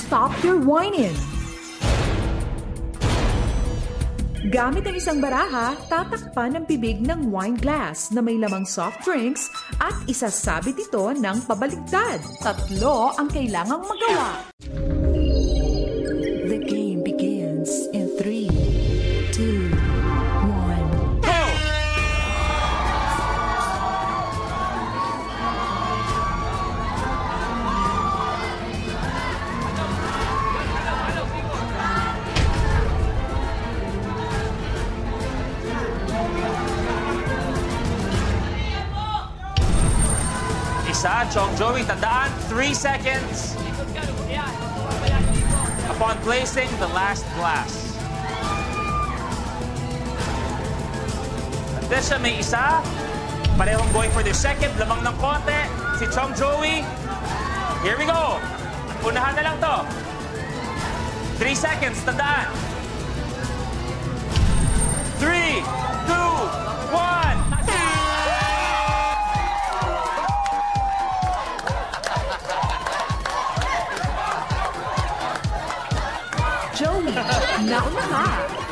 stop your whining. Gamit ang isang baraha, tatakpan ang bibig ng wine glass na may lamang soft drinks at isasabit ito ng pabaligtad. 3 ang kailangang magawa. The game begins in 3, 2, 1. Go! Isa, Chong Joey, tandaan, 3 seconds upon placing the last glass. Desha, may isa. Parehong going for their second. Lamang ng konti. Si Chong Joey. Here we go. Unahan na lang to. 3 seconds, tandaan. 3, 2, 1. Joey, nauna ka.